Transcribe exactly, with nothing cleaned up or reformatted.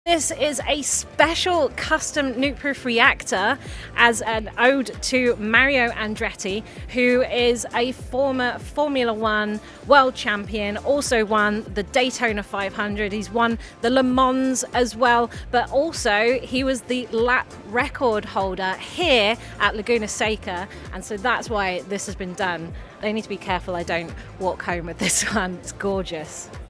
This is a special custom Nukeproof Reactor as an ode to Mario Andretti, who is a former Formula One World Champion, also won the Daytona five hundred, he's won the Le Mans as well, but also he was the lap record holder here at Laguna Seca, and so that's why this has been done. I need to be careful I don't walk home with this one, it's gorgeous.